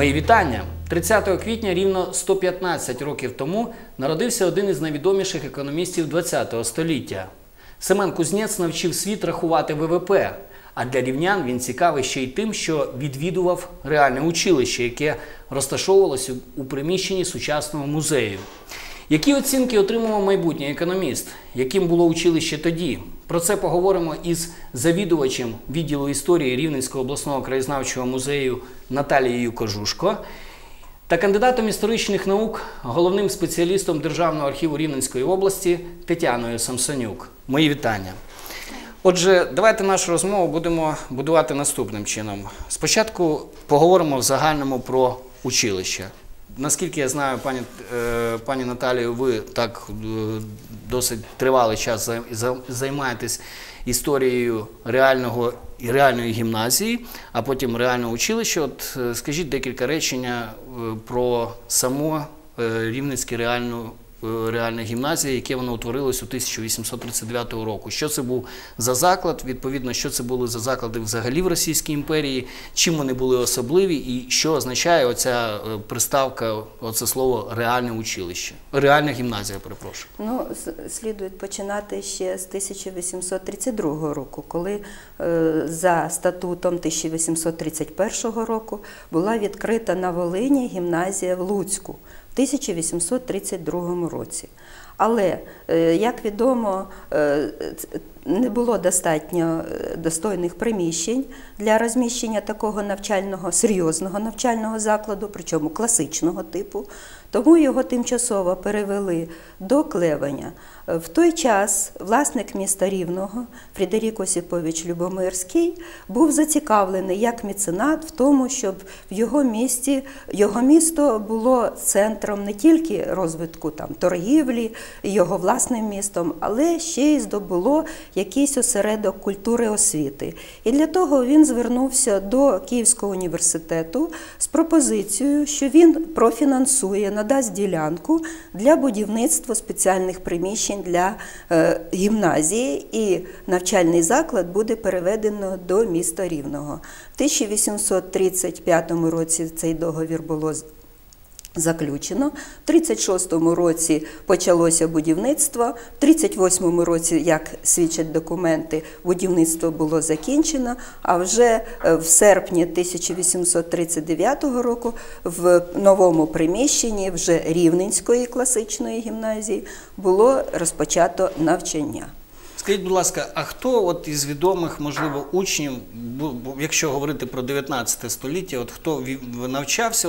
Мої вітання! 30 квітня рівно 115 років тому народився один із найвідоміших економістів ХХ століття. Семен Кузнєц навчив світ рахувати ВВП, а для рівнян він цікавий ще й тим, що відвідував реальне училище, яке розташовувалося у приміщенні сучасного музею. Які оцінки отримував майбутній економіст? Яким було училище тоді? Про це поговоримо із завідувачем відділу історії Рівненського обласного краєзнавчого музею Наталією Кожушко та кандидатом історичних наук, головним спеціалістом Державного архіву Рівненської області Тетяною Самсонюк. Мої вітання. Отже, давайте нашу розмову будемо будувати наступним чином. Спочатку поговоримо в загальному про училище. Наскільки я знаю, пані Наталію, ви так досить тривалий час займаєтесь історією реальної гімназії, а потім реального училища. От скажіть декілька речень про саму Рівненську реальну гімназію, яке воно утворилось у 1839 року. Що це був за заклад, відповідно, що це були за заклади взагалі в Російській імперії, чим вони були особливі і що означає оця приставка, оце слово «реальне училище», «реальна гімназія», перепрошую. Ну, слідує починати ще з 1832 року, коли за статутом 1831 року була відкрита на Волині гімназія в Луцьку. В 1832 році. Але, як відомо, не було достатньо достойних приміщень для розміщення такого серйозного навчального закладу, причому класичного типу, тому його тимчасово перевели до Клевеня. В той час власник міста Рівного Фредерік Осипович Любомирський був зацікавлений як меценат в тому, щоб в його місто було центром не тільки розвитку торгівлі, його власним містом, але ще й здобуло якийсь осередок культури освіти. І для того він звернувся до Київського університету з пропозицією, що він профінансує, надасть ділянку для будівництва спеціальних приміщень для гімназії, і навчальний заклад буде переведено до міста Рівного. В 1835 році цей договір було заключено. В 1936 році почалося будівництво, в 1938 році, як свідчать документи, будівництво було закінчено, а вже в серпні 1839 року в новому приміщенні вже Рівненської класичної гімназії було розпочато навчання. Скажіть, будь ласка, а хто із відомих, можливо, учнів, якщо говорити про 19 століття, хто навчався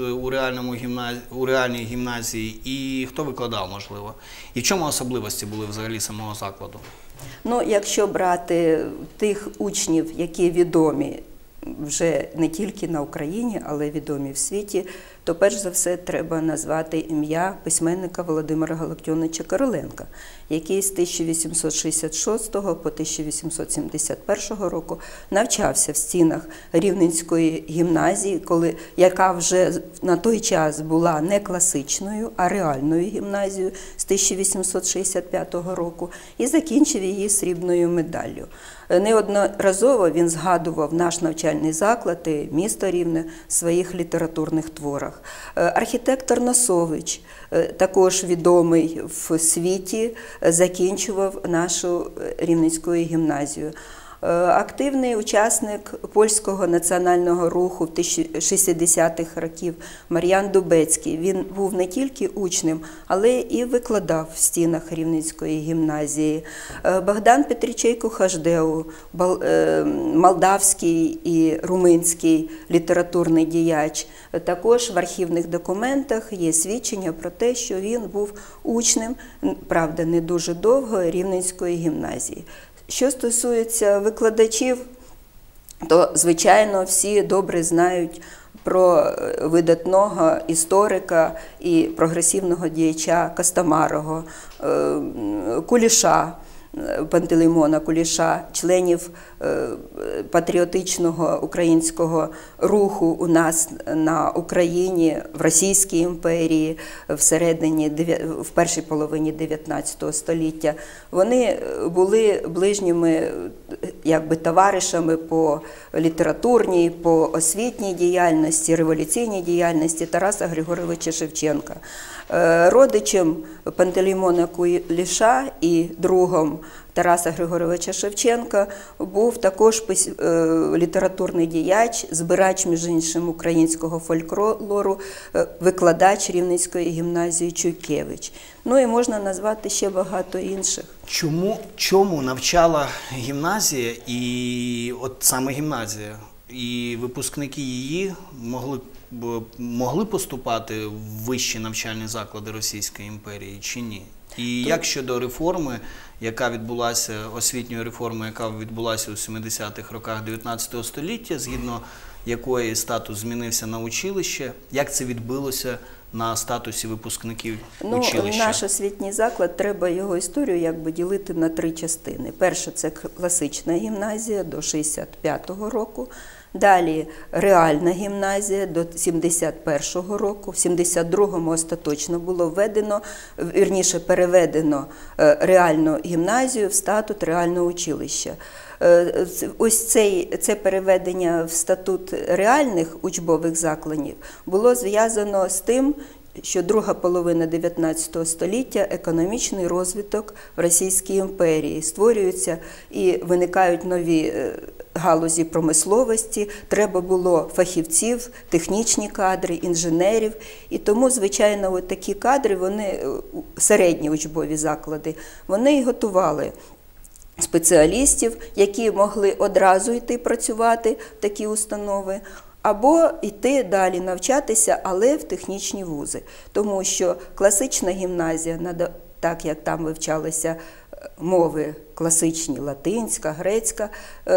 у реальній гімназії і хто викладав, можливо? І в чому особливості були взагалі самого закладу? Ну, якщо брати тих учнів, які відомі вже не тільки на Україні, але відомі в світі, то перш за все треба назвати ім'я письменника Володимира Галактіоновича Короленка, який з 1866 по 1871 року навчався в стінах Рівненської гімназії, яка вже на той час була не класичною, а реальною гімназією з 1865 року, і закінчив її срібною медаллю. Неодноразово він згадував наш навчальний заклад і місто Рівне в своїх літературних творах. Архітектор Носович, також відомий в світі, закінчував нашу Рівненську гімназію. Активний учасник польського національного руху в 60-х років Мар'ян Дубецький. Він був не тільки учнем, але і викладав в стінах Рівненської гімназії. Богдан Петричей Кухаждеу, молдавський і румунський літературний діяч. Також в архівних документах є свідчення про те, що він був учнем, правда, не дуже довго, Рівненської гімназії. Що стосується викладачів, то, звичайно, всі добре знають про видатного історика і прогресивного діяча Костомарова, Куліша, Пантелеймона Куліша, членів патріотичного українського руху у нас на Україні, в Російській імперії, в першій половині 19 століття. Вони були ближніми товаришами по літературній, по освітній діяльності, революційній діяльності Тараса Григоровича Шевченка. Родичем Пантелеймона Куліша і другом Тараса Григоровича Шевченка був також літературний діяч, збирач, між іншим, українського фольклору, викладач Рівненської гімназії Чуйкевич. Ну і можна назвати ще багато інших. Чому навчала гімназія, і от саме гімназія, і випускники її могли поступати в вищі навчальні заклади Російської імперії чи ні? І як щодо реформи, яка відбулася, освітньої реформи, яка відбулася у 70-х роках 19 століття, згідно якої статус змінився на училище, як це відбилося на статусі випускників училища? Наш освітній заклад, треба його історію ділити на 3 частини. Перша – це класична гімназія до 65-го року. Далі реальна гімназія до 71-го року. В 72-му остаточно було переведено реальну гімназію в статут реального училища. Ось це переведення в статут реальних учбових закладів було зв'язано з тим, що друга половина 19 століття – економічний розвиток в Російській імперії. Створюються і виникають нові галузі промисловості, треба було фахівців, технічні кадри, інженерів. І тому, звичайно, такі кадри, середні учбові заклади, вони і готували спеціалістів, які могли одразу йти працювати в такі установи, або йти далі навчатися, але в технічні вузи. Тому що класична гімназія, так як там вивчалися мови класичні, латинська, грецька,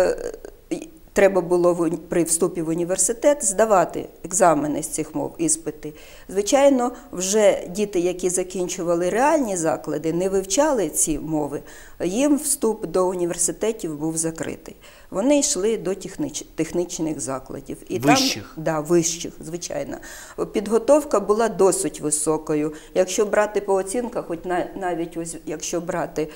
треба було при вступі в університет здавати екзамени з цих мов, іспити. Звичайно, вже діти, які закінчували реальні заклади, не вивчали ці мови, їм вступ до університетів був закритий. Вони йшли до технічних закладів. І вищих? Так, вищих, звичайно. Підготовка була досить високою. Якщо брати по оцінках, хоч навіть якщо брати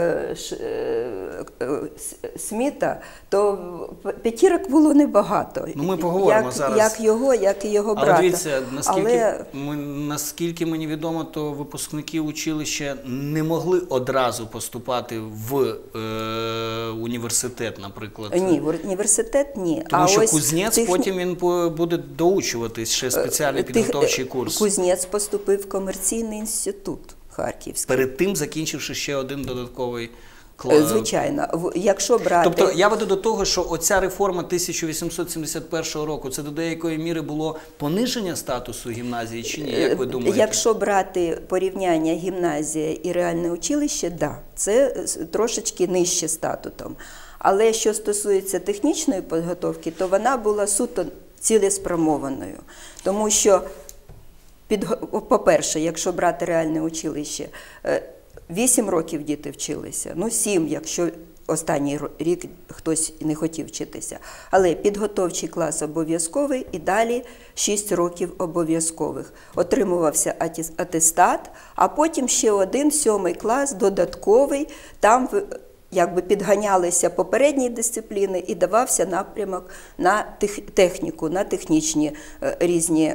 Сміта, то п'ятірок було небагато. Ну, ми поговоримо зараз. Як і його брата. Але дивіться, наскільки мені відомо, то випускники училища не могли одразу поступати в університет, наприклад. Ні, в університет ні. Тому що кузнець потім він буде доучуватись, ще спеціальний підготовчий курс. Кузнець поступив в комерційний інститут харківський. Перед тим закінчивши ще один додатковий клас. Звичайно. Якщо брати... Тобто я веду до того, що оця реформа 1871 року, це до деякої міри було пониження статусу гімназії чи ні? Як ви думаєте? Якщо брати порівняння гімназія і реальне училище, да, це трошечки нижче статутом. Але що стосується технічної підготовки, то вона була суто цілеспрямованою. Тому що, по-перше, якщо брати реальне училище, 8 років діти вчилися, 7, якщо останній рік хтось не хотів вчитися. Але підготовчий клас обов'язковий і далі 6 років обов'язкових. Отримувався атестат, а потім ще один 7-й клас додатковий, там підганялися попередні дисципліни і давався напрямок на техніку, на технічні різні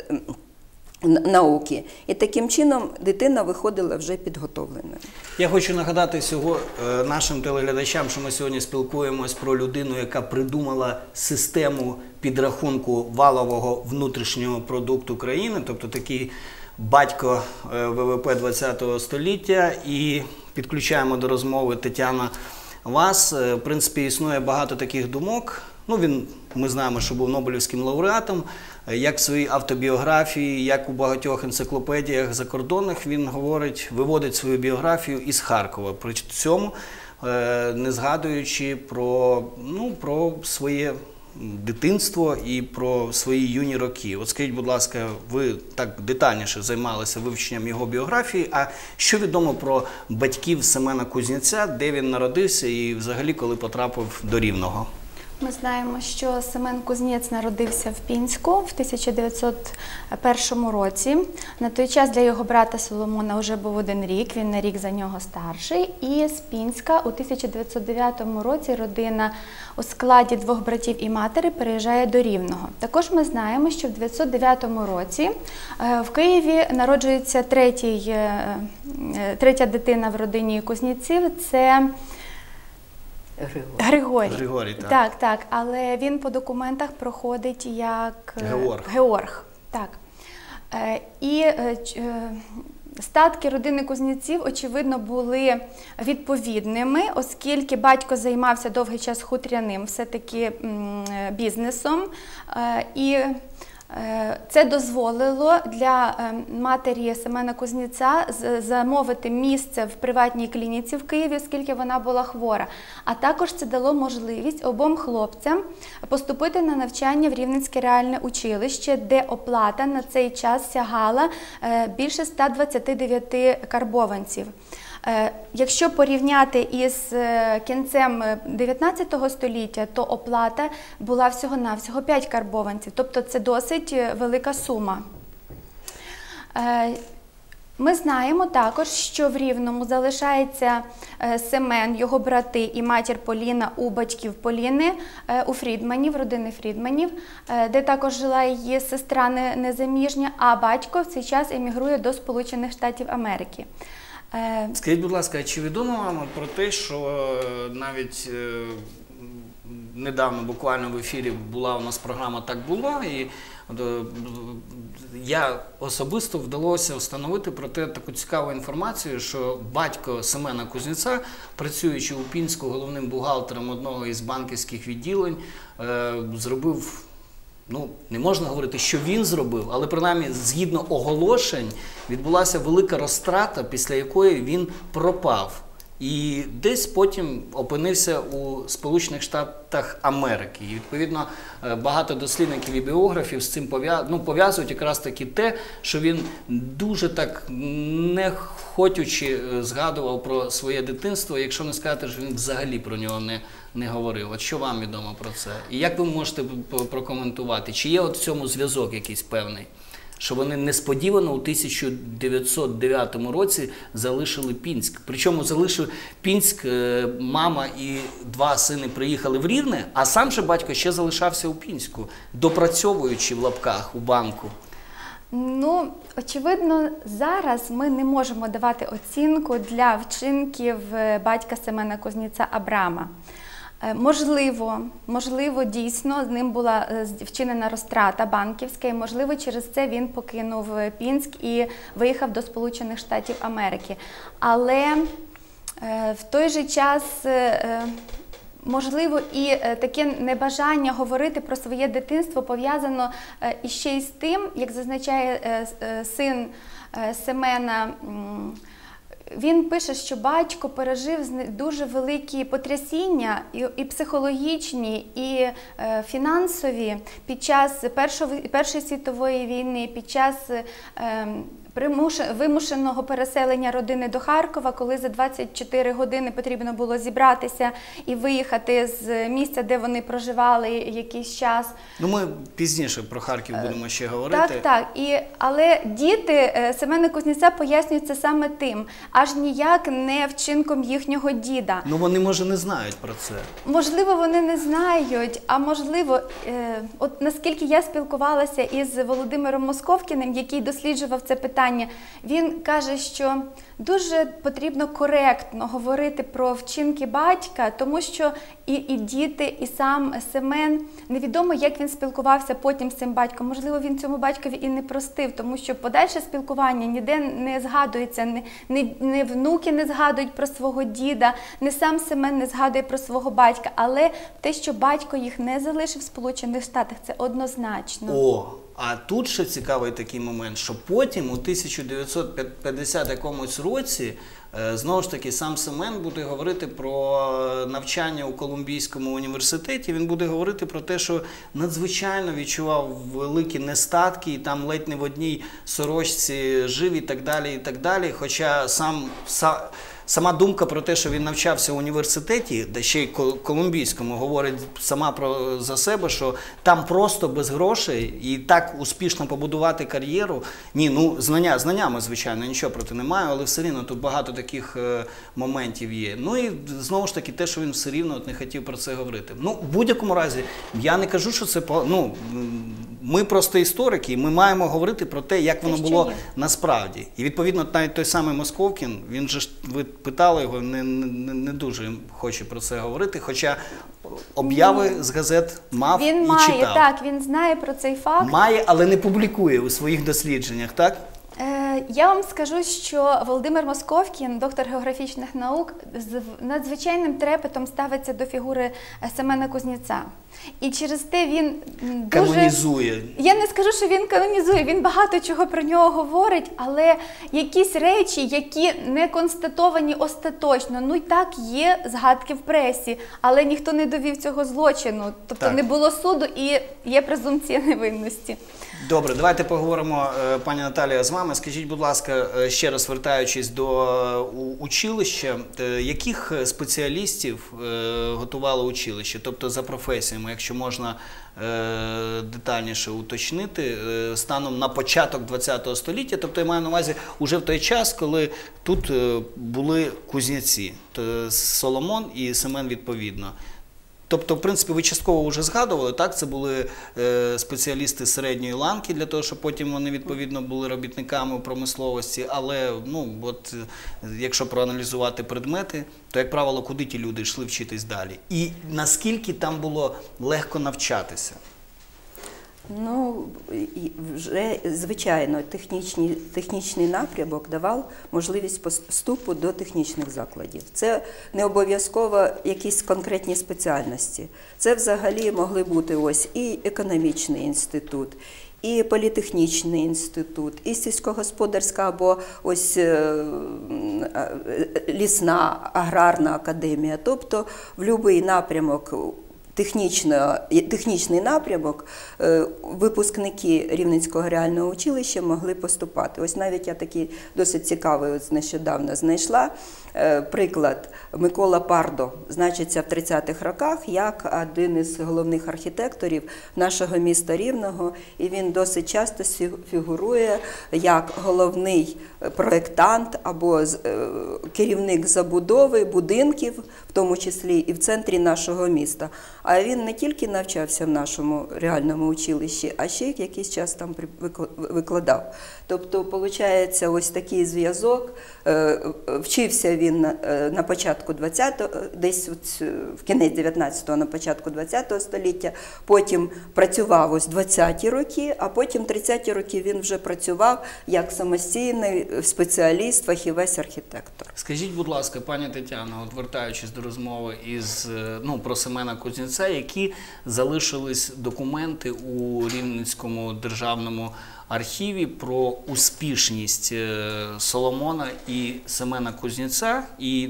науки. І таким чином дитина виходила вже підготовленою. Я хочу нагадати нашим телеглядачам, що ми сьогодні спілкуємось про людину, яка придумала систему підрахунку валового внутрішнього продукту країни, тобто такий батько ВВП ХХ століття. І підключаємо до розмови, Тетяна, вас. В принципі, існує багато таких думок. Ми знаємо, що був Нобелівським лауреатом. Як в своїй автобіографії, як у багатьох енциклопедіях закордонних, він виводить свою біографію із Харкова. При цьому не згадуючи про своє дитинство і про свої юні роки. От скажіть, будь ласка, ви так детальніше займалися вивченням його біографії, а що відомо про батьків Семена Кузнєця, де він народився і взагалі коли потрапив до Рівного? Ми знаємо, що Семен Кузнєц народився в Пінську в 1901 році. На той час для його брата Соломона вже був 1 рік, він на рік за нього старший. І з Пінська у 1909 році родина у складі 2 братів і матері переїжджає до Рівного. Також ми знаємо, що в 1909 році в Києві народжується третя дитина в родині Кузнєців – це Григорій. Так, але він по документах проходить як Георг. Так. І статки родини Кузнєців, очевидно, були відповідними, оскільки батько займався довгий час хутряним все-таки бізнесом. І це дозволило для матері Семена Кузнєця замовити місце в приватній клініці в Києві, оскільки вона була хвора. А також це дало можливість обом хлопцям поступити на навчання в Рівненське реальне училище, де оплата на цей час сягала більше 129 карбованців. Якщо порівняти із кінцем 19 століття, то оплата була всього-навсього 5 карбованців, тобто це досить велика сума. Ми знаємо також, що в Рівному залишається Семен, його брати і матір Поліна у батьків Поліни, у Фрідманів, родини Фрідманів, де також жила її сестра незаміжня, а батько в цей час емігрує до Сполучених Штатів Америки. Скажіть, будь ласка, чи відомо вам про те, що навіть недавно буквально в ефірі була у нас програма «Так було», і я особисто вдалося встановити про те таку цікаву інформацію, що батько Семена Кузнєця, працюючи у Пінську головним бухгалтером одного із банківських відділень, зробив, ну, не можна говорити, що він зробив, але принаймні згідно оголошень відбулася велика розтрата, після якої він пропав. І десь потім опинився у Сполучених Штатах Америки. І, відповідно, багато дослідників і біографів з цим пов'язують якраз таки те, що він дуже так нехотючи згадував про своє дитинство, якщо не сказати, що він взагалі про нього не говорив. От що вам відомо про це? І як ви можете прокоментувати? Чи є от в цьому зв'язок якийсь певний? Що вони несподівано у 1909 році залишили Пінськ. Причому залишив Пінськ, мама і 2 сини приїхали в Рівне, а сам же батько ще залишався у Пінську, допрацьовуючи в лапках у банку. Ну, очевидно, зараз ми не можемо давати оцінку для вчинків батька Семена Кузнєця Абрама. Можливо, дійсно, з ним була вчинена розтрата банківська, і, можливо, через це він покинув Пінськ і виїхав до Сполучених Штатів Америки. Але в той же час, можливо, і таке небажання говорити про своє дитинство пов'язано іще й з тим, як зазначає син Семена, він пише, що батько пережив дуже великі потрясіння і психологічні, і фінансові під час Першої світової війни, під час вимушеного переселення родини до Харкова, коли за 24 години потрібно було зібратися і виїхати з місця, де вони проживали якийсь час. Ну, ми пізніше про Харків будемо ще говорити. Так. Але діти Семена Кузнєця пояснюють це саме тим, аж ніяк не вчинком їхнього діда. Ну, вони, може, не знають про це. Можливо, вони не знають, а можливо, от наскільки я спілкувалася із Володимиром Московкіним, який досліджував це питання, він каже, що дуже потрібно коректно говорити про вчинки батька, тому що і діти, і сам Семен, невідомо, як він спілкувався потім з цим батьком. Можливо, він цьому батькові і не простив, тому що подальше спілкування ніде не згадується, не внуки не згадують про свого діда, не сам Семен не згадує про свого батька, але те, що батько їх не залишив в Сполучених Штатах, це однозначно. А тут ще цікавий такий момент, що потім у 1950 якомусь році знову ж таки сам Семен буде говорити про навчання у Колумбійському університеті, він буде говорити про те, що надзвичайно відчував великі нестатки, і там ледь не в одній сорочці жив і так далі, і так далі. Хоча сама думка про те, що він навчався в університеті, де ще й Колумбійському, говорить сама за себе, що там просто без грошей і так успішно побудувати кар'єру. Ні, ну знаннями, звичайно, нічого проти не маю, але все рівно тут багато таких моментів є. Ну і знову ж таки те, що він все рівно не хотів про це говорити. Ну, в будь-якому разі, я не кажу, що це, ну, ми просто історики, ми маємо говорити про те, як воно було насправді. І відповідно навіть той самий Московкін, він же, ви питали його, не дуже хоче про це говорити, хоча обяви з газет мав і читав. Він має, так, він знає про цей факт. Має, але не публікує у своїх дослідженнях, так? Я вам скажу, що Володимир Московкін, доктор географічних наук, з надзвичайним трепетом ставиться до фігури Семена Кузнєца. І через те він дуже... Канонізує. Я не скажу, що він канонізує, він багато чого про нього говорить, але якісь речі, які не констатовані остаточно, ну й так є згадки в пресі, але ніхто не довів цього злочину, тобто так. Не було суду і є презумпція невинності. Добре, давайте поговоримо, пані Наталія, з вами. Скажіть, будь ласка, ще раз вертаючись до училища, яких спеціалістів готувало училище? Тобто за професіями, якщо можна детальніше уточнити, станом на початок ХХ століття, тобто я маю на увазі уже в той час, коли тут були кузнєці, Соломон і Семен відповідно. Тобто, в принципі, ви частково вже згадували, так? Це були спеціалісти середньої ланки, для того, щоб потім вони, відповідно, були робітниками у промисловості. Але, ну, от, якщо проаналізувати предмети, то, як правило, куди ті люди йшли вчитись далі? І наскільки там було легко навчатися? Ну, вже, звичайно, технічний напрямок давав можливість вступу до технічних закладів. Це не обов'язково якісь конкретні спеціальності. Це взагалі могли бути ось і економічний інститут, і політехнічний інститут, і сільськогосподарська або ось лісна, аграрна академія. Тобто в будь-який напрямок, технічний напрямок, випускники Рівненського реального училища могли поступати. Ось навіть я такий досить цікавий нещодавно знайшла приклад. Микола Пардо значиться в 30-х роках як один із головних архітекторів нашого міста Рівного, і він досить часто фігурує як головний проєктант або керівник забудови будинків, в тому числі і в центрі нашого міста. А він не тільки навчався в нашому реальному училищі, а ще якийсь час там викладав. Тобто, виходить, ось такий зв'язок. Вчився він на початку 20-го, десь в кінець 19-го, на початку 20-го століття, потім працював ось 20-ті роки, а потім 30-ті роки він вже працював як самостійний спеціаліст, фахівець, архітектор. Скажіть, будь ласка, пані Тетяно, от вертаючись до розмови про Семена Кузнєца, які залишились документи у Рівненському державному архіві про успішність Соломона і Семена Кузнєца, і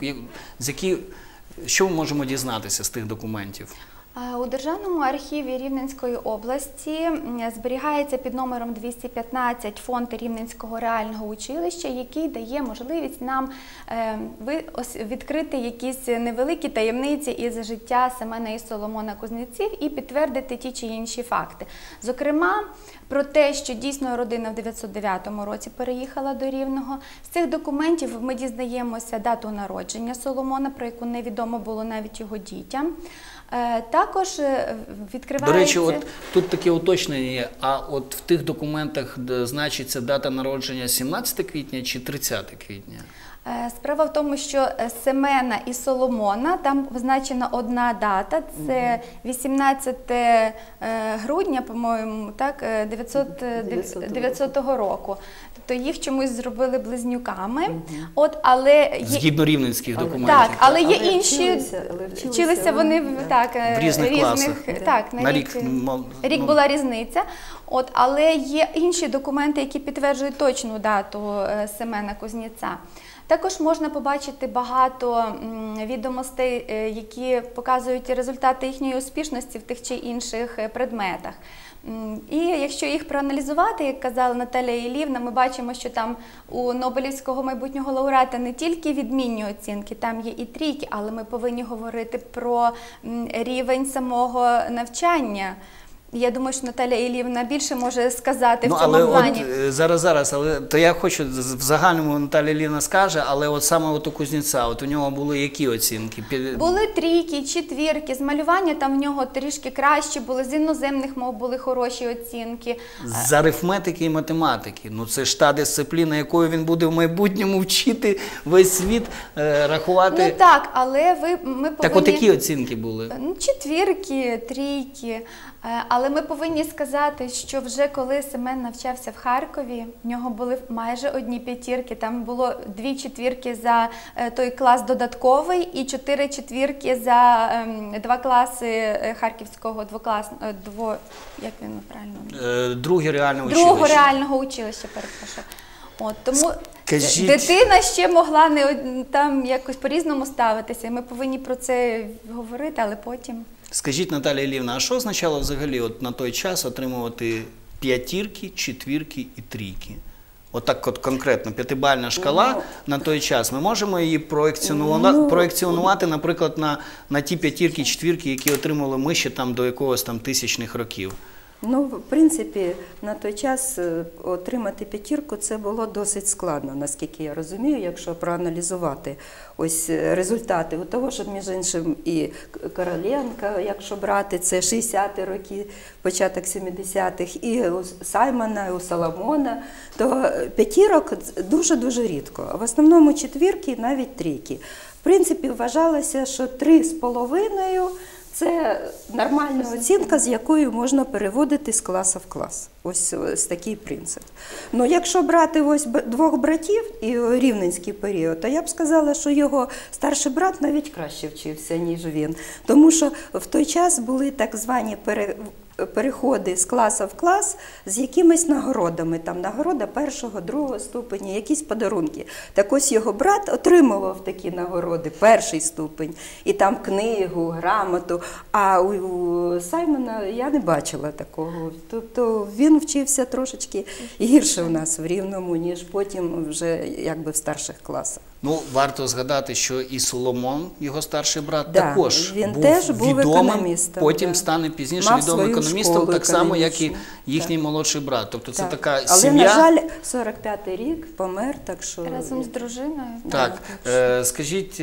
що ми можемо дізнатися з тих документів? У Державному архіві Рівненської області зберігається під номером 215 фонд Рівненського реального училища, який дає можливість нам відкрити якісь невеликі таємниці із життя Семена і Соломона Кузнєців і підтвердити ті чи інші факти. Зокрема, про те, що дійсно родина в 909 році переїхала до Рівного. З цих документів ми дізнаємося дату народження Соломона, про яку невідомо було навіть його дітям. Також відкривається... До речі, от тут таке уточнення є, а от в тих документах значиться дата народження 17 квітня чи 30 квітня? Справа в тому, що Семена і Соломона, там визначена одна дата, це 18 грудня, по-моєму, так, 900 року. тобто їх чомусь зробили близнюками. От, але є... Згідно рівненських документів. Так, але є інші, вчилися вони так, в різних класах. Так, на рік була різниця. От, але є інші документи, які підтверджують точну дату Семена Кузнєца. Також можна побачити багато відомостей, які показують результати їхньої успішності в тих чи інших предметах. І якщо їх проаналізувати, як казала Наталія Іллівна, ми бачимо, що там у Нобелівського майбутнього лауреата не тільки відмінні оцінки, там є і трійки, але ми повинні говорити про рівень самого навчання. Я думаю, що Наталія Іллівна більше може сказати в цьому плані. Зараз, але то я хочу, в загальному Наталія Іллівна скаже, але от саме от у Кузнєца, от у нього були які оцінки? Були трійки, четвірки, з малювання там в нього трішки краще були, з іноземних мов були хороші оцінки. З арифметики і математики, ну це ж та дисципліна, якою він буде в майбутньому вчити весь світ, рахувати. Ну так, але ми повинні... Так от які оцінки були? Ну, четвірки, трійки. Але ми повинні сказати, що вже коли Семен навчався в Харкові, в нього були майже одні п'ятірки, там було 2 четвірки за той клас додатковий і 4 четвірки за 2 класи харківського як він правильно? Друге реальне училище. Другого реального училища, перепрошую. От, тому дитина ще могла там якось по-різному ставитися, і ми повинні про це говорити, але потім... Скажіть, Наталія Іллівна, а що означало взагалі от на той час отримувати п'ятірки, четвірки і трійки? Отак от конкретно, 5-бальна шкала на той час. Ми можемо її проекціонувати, наприклад, на ті п'ятірки, четвірки, які отримали ми ще там до якогось там тисячних років? Ну, в принципі, на той час отримати п'ятірку це було досить складно, наскільки я розумію, якщо проаналізувати ось результати. У того, що, між іншим, і Короленка, якщо брати, це 60-ті роки, початок 70-х, і у Саймона, і у Соломона, то п'ятірок дуже-дуже рідко. А в основному четвірки і навіть трійки. В принципі, вважалося, що 3,5 – це нормальна оцінка, з якою можна переводити з класу в клас. Ось такий принцип. Ну, якщо брати ось 2 братів і рівненський період, то я б сказала, що його старший брат навіть краще вчився, ніж він. Тому що в той час були так звані переходи з класу в клас з якимись нагородами. Там нагорода 1-го, 2-го ступеня, якісь подарунки. Так ось його брат отримував такі нагороди, 1-й ступень, і там книгу, грамоту. А у Саймона я не бачила такого. Тобто він вчився трошечки гірше в нас в Рівному, ніж потім вже якби в старших класах. Ну, варто згадати, що і Соломон, його старший брат, також був відомим, потім стане пізніше відомим економістом, так само, як і їхній молодший брат. Тобто це така сім'я. Але, на жаль, 45-й рік помер, так що... Разом з дружиною. Так, скажіть,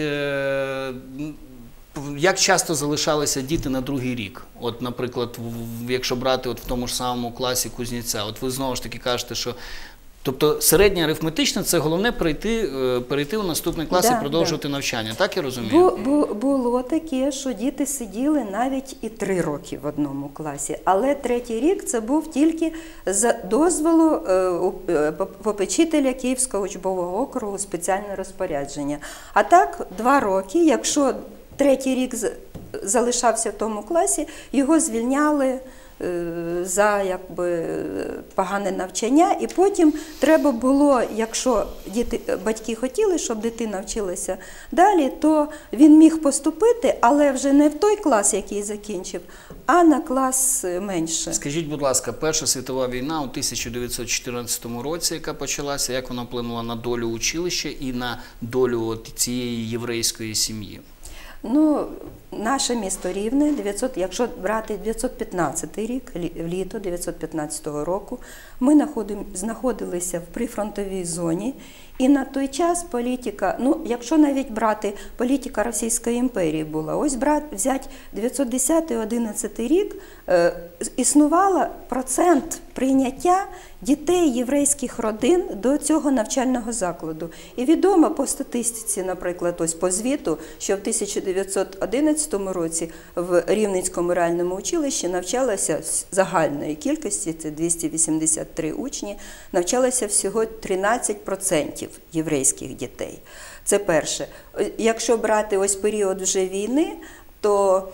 як часто залишалися діти на другий рік? От, наприклад, якщо брати от в тому ж самому класі Кузнєця, от ви знову ж таки кажете, що тобто середня арифметична – це головне перейти у наступний клас і продовжувати навчання, так я розумію? Було таке, що діти сиділи навіть і 3 роки в одному класі, але 3-й рік це був тільки з дозволу попечителя Київського учбового округу спеціальне розпорядження. А так 2 роки, якщо 3-й рік залишався в тому класі, його звільняли за якби погане навчання, і потім треба було, якщо батьки хотіли, щоб дитина вчилася далі, то він міг поступити, але вже не в той клас, який закінчив, а на клас менше. Скажіть, будь ласка, Перша світова війна у 1914 році, яка почалася, як вона вплинула на долю училища і на долю цієї єврейської сім'ї? Ну, наше місто Рівне, якщо брати 915 рік, літо 915 року, ми знаходилися в прифронтовій зоні, І на той час політика, ну, якщо навіть брати політика Російської імперії була, ось взять 910-11 рік, існувала процент прийняття дітей єврейських родин до цього навчального закладу. І відомо по статистиці, наприклад, ось по звіту, що в 1911 році в Рівненському реальному училищі навчалося з загальної кількості, це 283 учні, навчалося всього 13% єврейських дітей. Це перше. Якщо брати ось період вже війни, то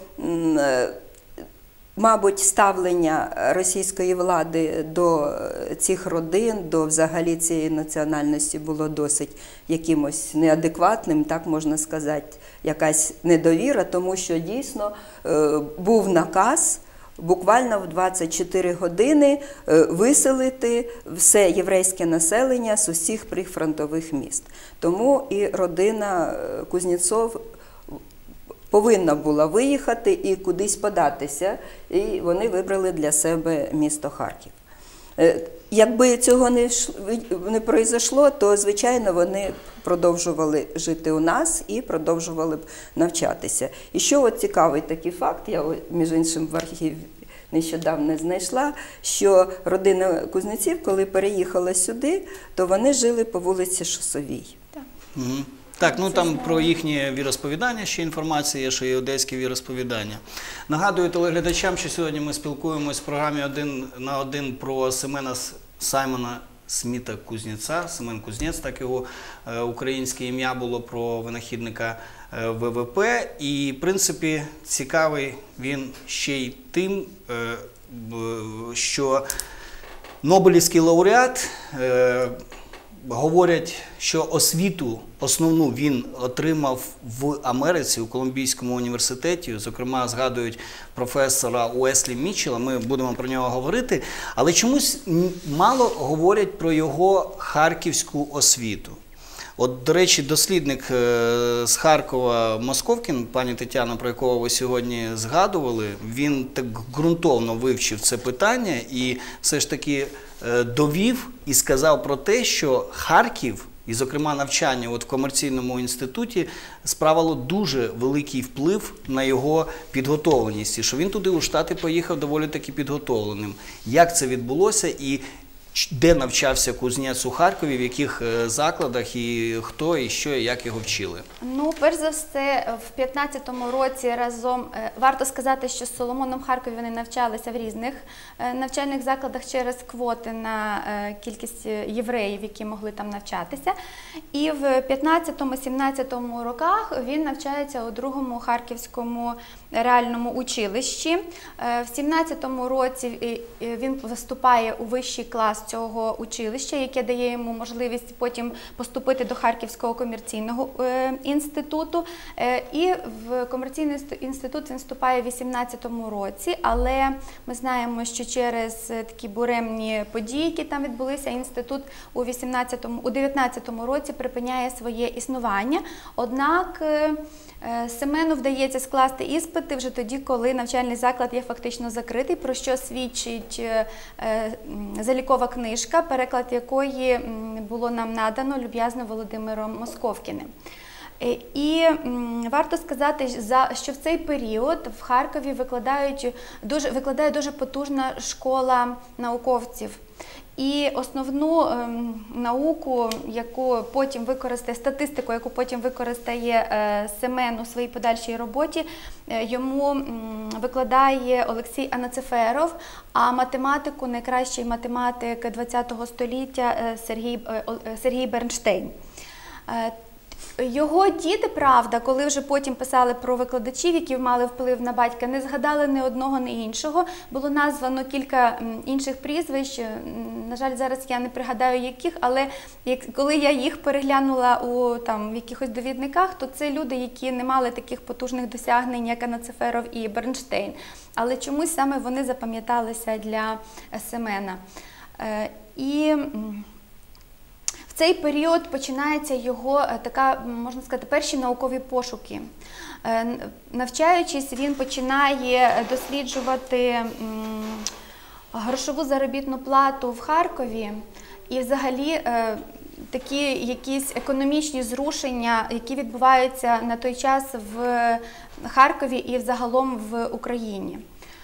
мабуть, ставлення російської влади до цих родин, до взагалі цієї національності було досить якимось неадекватним, так можна сказати, якась недовіра, тому що дійсно був наказ буквально в 24 години виселити все єврейське населення з усіх прифронтових міст. Тому і родина Кузнєцов повинна була виїхати і кудись податися, і вони вибрали для себе місто Харків. Якби цього не пройшло, то, звичайно, вони продовжували жити у нас і продовжували б навчатися. І що от цікавий такий факт, я, між іншим, в архіві нещодавно знайшла, що родина Кузнєців, коли переїхала сюди, то вони жили по вулиці Шосовій. Так, ну там про їхнє віросповідання ще інформація є, що є одеське віросповідання. Нагадую телеглядачам, що сьогодні ми спілкуємось в програмі «Один на один» про Саймона Сміта Кузнєца. Семен Кузнєц, так його українське ім'я було, про винахідника ВВП. І, в принципі, цікавий він ще й тим, що Нобелівський лауреат, говорять, що освіту основну він отримав в Америці, у Колумбійському університеті. Зокрема, згадують професора Уеслі Мітчелла, ми будемо про нього говорити. Але чомусь мало говорять про його харківську освіту. От, до речі, дослідник з Харкова Московкін, пані Тетяна, про якого ви сьогодні згадували, він так ґрунтовно вивчив це питання і все ж таки довів і сказав про те, що Харків, і, зокрема, навчання в комерційному інституті, справило дуже великий вплив на його підготовленість, і що він туди у Штати поїхав доволі таки підготовленим. Як це відбулося і де навчався Кузнєц у Харкові, в яких закладах, і хто, і що, і як його вчили? Ну, перш за все, в 15-му році разом, варто сказати, що з Соломоном в Харкові вони навчалися в різних навчальних закладах через квоти на кількість євреїв, які могли там навчатися. І в 15-17 роках він навчається у другому Харківському реальному училищі. В 17-му році він вступає у вищий клас цього училища, яке дає йому можливість потім поступити до Харківського комерційного інституту. І в комерційний інститут він вступає в 18-му році, але ми знаємо, що через такі буремні події, які там відбулися, інститут у 19-му році припиняє своє існування. Однак Семену вдається скласти іспити вже тоді, коли навчальний заклад є фактично закритий, про що свідчить залікова книжка, переклад якої було нам надано люб'язно Володимиром Московкіним. І варто сказати, що в цей період в Харкові викладає дуже потужна школа науковців. І основну науку, яку потім використає, статистику, яку потім використає Семен у своїй подальшій роботі, йому викладає Олексій Анациферов, а математику найкращий математик ХХ століття Сергій Бернштейн. Його діти, правда, коли вже потім писали про викладачів, які мали вплив на батька, не згадали ні одного, ні іншого. Було названо кілька інших прізвищ, на жаль, зараз я не пригадаю яких, але коли я їх переглянула в якихось довідниках, то це люди, які не мали таких потужних досягнень, як Анациферов і Бернштейн. Але чомусь саме вони запам'яталися для Семена. І в цей період починається його можна сказати, перші наукові пошуки. Навчаючись, він починає досліджувати грошову заробітну плату в Харкові і взагалі такі якісь економічні зрушення, які відбуваються на той час в Харкові і взагалом в Україні.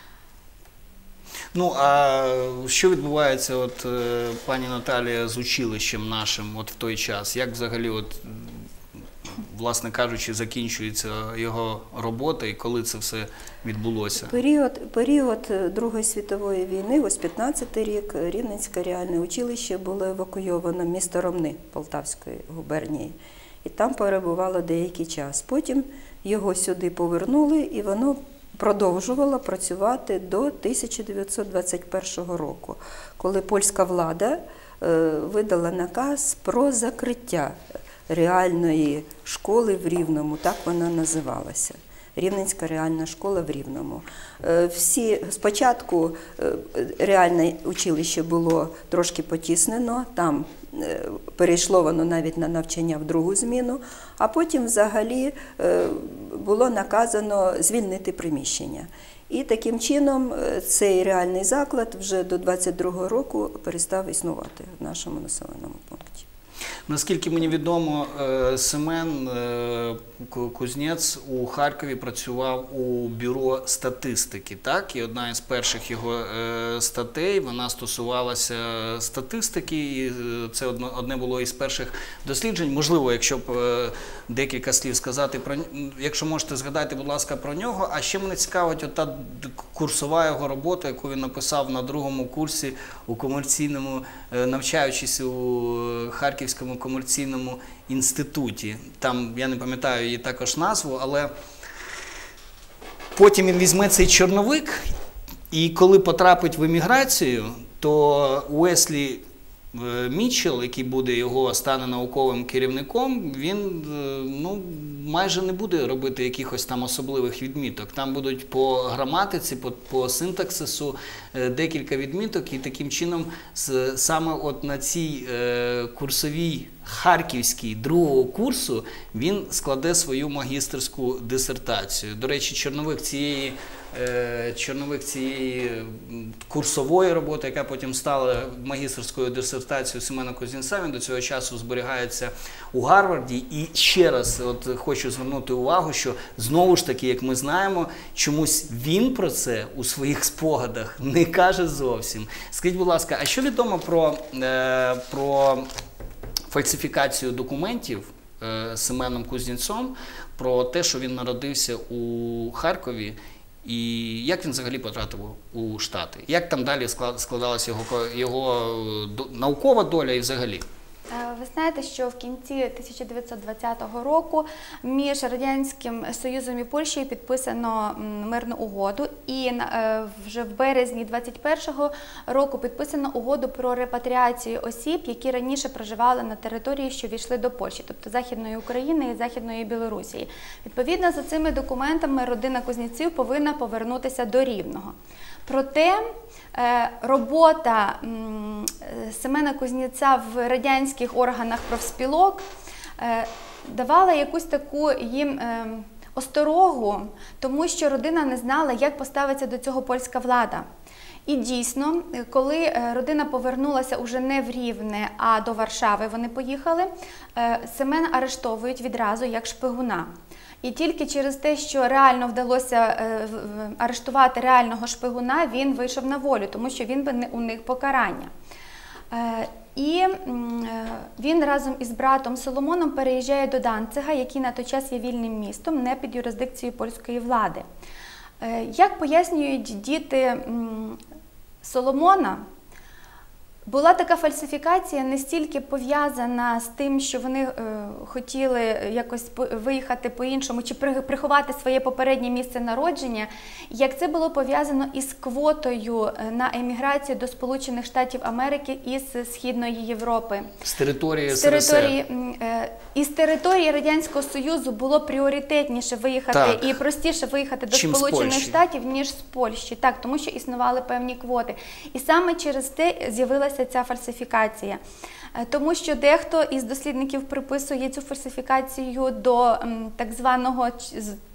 Ну, а що відбувається, от, пані Наталія, з училищем нашим от в той час? Як взагалі, от, власне кажучи, закінчується його робота і коли це все відбулося? Період Другої світової війни, ось 15-й рік, Рівненське реальне училище було евакуйовано в місто Ромни Полтавської губернії. І там перебувало деякий час. Потім його сюди повернули, і воно продовжувало працювати до 1921 року, коли польська влада видала наказ про закриття реальної школи в Рівному, так вона називалася. Рівненська реальна школа в Рівному. Спочатку реальне училище було трошки потіснено, там перейшло воно навіть на навчання в другу зміну, а потім взагалі було наказано звільнити приміщення. І таким чином цей реальний заклад вже до 22-го року перестав існувати в нашому населеному пункті. Наскільки мені відомо, Семен Кузнєц у Харкові працював у бюро статистики, так? І одна із перших його статей, вона стосувалася статистики, і це одне було із перших досліджень. Можливо, якщо б декілька слів сказати про нього, якщо можете згадати, будь ласка, про нього. А ще мене цікавить ота курсова його робота, яку він написав на другому курсі у комерційному, навчаючись у Харківському комерційному інституті. Там, я не пам'ятаю її також назву, але потім він візьме цей чорновик, і коли потрапить в еміграцію, то Уеслі Мітчелл, який стане науковим керівником, він майже не буде робити якихось там особливих відміток. Там будуть по граматиці, по синтаксису декілька відміток, і таким чином саме от на цій курсовій харківській другого курсу він складе свою магістерську дисертацію. До речі, чорновик цієї курсової роботи, яка потім стала магістерською дисертацією Семена Кузнєца, він до цього часу зберігається у Гарварді. І ще раз хочу звернути увагу, що знову ж таки, як ми знаємо, чомусь він про це у своїх спогадах не каже зовсім. Скажіть, будь ласка, а що відомо про фальсифікацію документів Семеном Кузнєцом, про те, що він народився у Харкові, і як він взагалі потрапив у Штати? Як там далі складалася його наукова доля і взагалі? Ви знаєте, що в кінці 1920 року між Радянським Союзом і Польщею підписано мирну угоду, і вже в березні 21-го року підписано угоду про репатріацію осіб, які раніше проживали на території, що війшли до Польщі, тобто Західної України і Західної Білорусі. Відповідно, за цими документами родина Кузнєців повинна повернутися до Рівного. Проте робота Семена Кузнєца в радянських органах профспілок давала якусь таку їм осторогу, тому що родина не знала, як поставиться до цього польська влада. І дійсно, коли родина повернулася уже не в Рівне, а до Варшави вони поїхали, Семена арештовують відразу як шпигуна. І тільки через те, що реально вдалося арештувати реального шпигуна, він вийшов на волю, тому що він би не уник покарання. І він разом із братом Соломоном переїжджає до Данцига, який на той час є вільним містом, не під юрисдикцією польської влади. Як пояснюють діти Соломона, була така фальсифікація не стільки пов'язана з тим, що вони хотіли якось виїхати по-іншому чи приховати своє попереднє місце народження, як це було пов'язано із квотою на еміграцію до Сполучених Штатів Америки із Східної Європи. З території СРСР. Із території Радянського Союзу було пріоритетніше виїхати і простіше виїхати до Сполучених Штатів, ніж з Польщі. Так, тому що існували певні квоти. І саме через те з'явилася ця фальсифікація. Тому що дехто із дослідників приписує цю фальсифікацію до так званого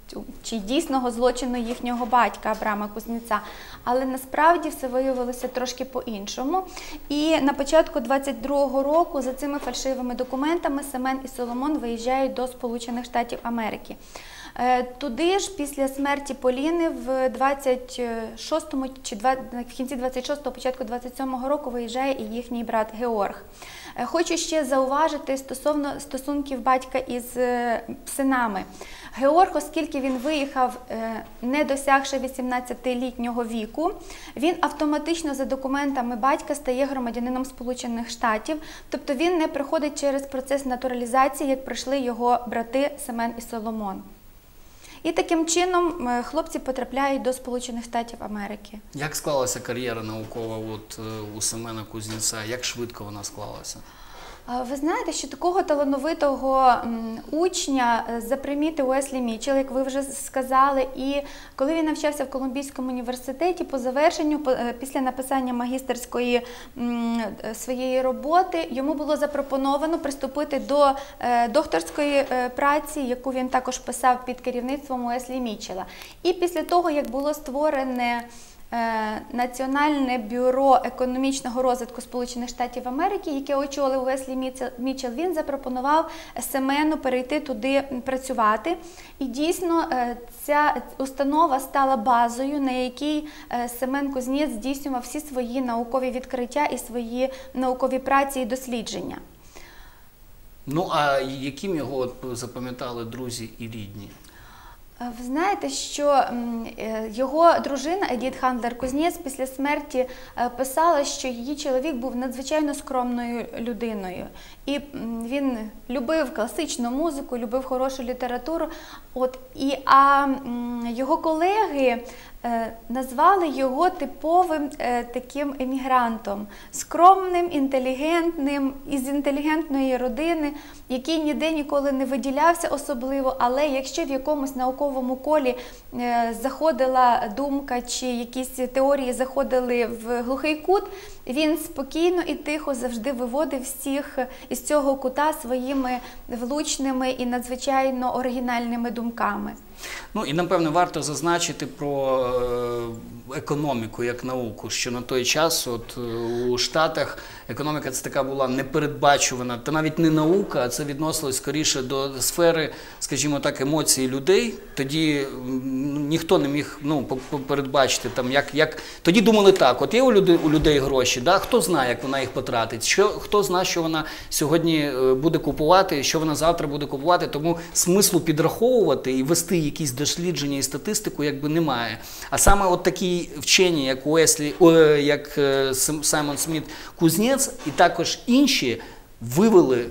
чи дійсного злочину їхнього батька Абрама Кузнєца. Але насправді все виявилося трошки по-іншому. І на початку 22-го року за цими фальшивими документами Семен і Соломон виїжджають до Сполучених Штатів Америки. Туди ж після смерті Поліни в 26-му, чи в кінці 26-го, початку 27-го року виїжджає і їхній брат Георг. Хочу ще зауважити стосовно стосунків батька із синами. Георг, оскільки він виїхав, не досягши 18-літнього віку, він автоматично за документами батька стає громадянином Сполучених Штатів, тобто він не проходить через процес натуралізації, як пройшли його брати Семен і Соломон. І таким чином хлопці потрапляють до Сполучених Штатів Америки. Як склалася кар'єра наукова у Семена Кузнєца? Як швидко вона склалася? Ви знаєте, що такого талановитого учня запримітив Уеслі Мітчелл, як ви вже сказали, і коли він навчався в Колумбійському університеті, по завершенню, після написання магістерської своєї роботи, йому було запропоновано приступити до докторської праці, яку він також писав під керівництвом Уеслі Мітчелла. І після того, як було створене Національне бюро економічного розвитку Сполучених Штатів Америки, яке очолив Уеслі Мітчелл, він запропонував Семену перейти туди працювати. І дійсно ця установа стала базою, на якій Семен Кузнєц здійснював всі свої наукові відкриття і свої наукові праці і дослідження. Ну, а яким його запам'ятали друзі і рідні? Ви знаєте, що його дружина Едіт Хандлер Кузнєц після смерті писала, що її чоловік був надзвичайно скромною людиною. І він любив класичну музику, любив хорошу літературу. А його колеги назвали його типовим таким емігрантом, скромним, інтелігентним, із інтелігентної родини, який ніде ніколи не виділявся особливо, але якщо в якомусь науковому колі заходила думка чи якісь теорії заходили в глухий кут, він спокійно і тихо завжди виводив всіх із цього кута своїми влучними і надзвичайно оригінальними думками. Ну і, напевно, варто зазначити про економіку як науку, що на той час у Штатах економіка це така була непередбачувана, та навіть не наука, а це відносилось скоріше до сфери, скажімо так, емоцій людей. Тоді ніхто не міг передбачити, тоді думали так, от є у людей гроші, да? Хто знає, як вона їх потратить, хто знає, що вона сьогодні буде купувати, що вона завтра буде купувати, тому смислу підраховувати і вести якісь дослідження і статистику якби немає. А саме от такі вчені, як Саймон Сміт Кузнєц і також інші, вивели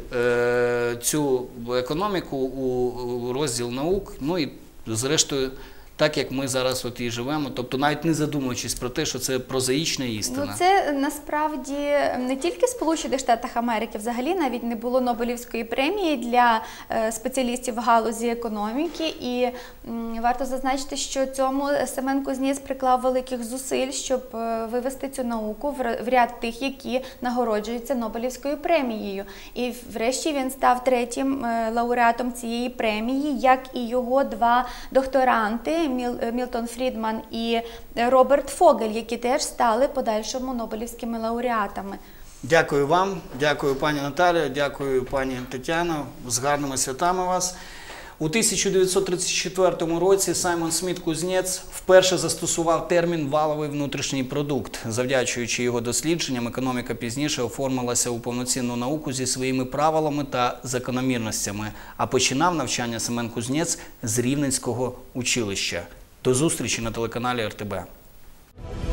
цю економіку у розділ наук, ну і зрештою так, як ми зараз і живемо, тобто навіть не задумуючись про те, що це прозаїчна істина. Ну, це насправді не тільки в Сполучених Штатах Америки, взагалі навіть не було Нобелівської премії для спеціалістів в галузі економіки, і варто зазначити, що цьому Семен Кузнєц приклав великих зусиль, щоб вивести цю науку в ряд тих, які нагороджуються Нобелівською премією. І врешті він став третім лауреатом цієї премії, як і його два докторанти, Мілтон Фрідман і Роберт Фогель, які теж стали подальшому Нобелівськими лауреатами. Дякую вам, дякую пані Наталію, дякую пані Тетяно, з гарними святами вас. У 1934 році Саймон Сміт Кузнєц вперше застосував термін «валовий внутрішній продукт». Завдячуючи його дослідженням, економіка пізніше оформилася у повноцінну науку зі своїми правилами та закономірностями, а починав навчання Семен Кузнєц з Рівненського училища. До зустрічі на телеканалі РТБ.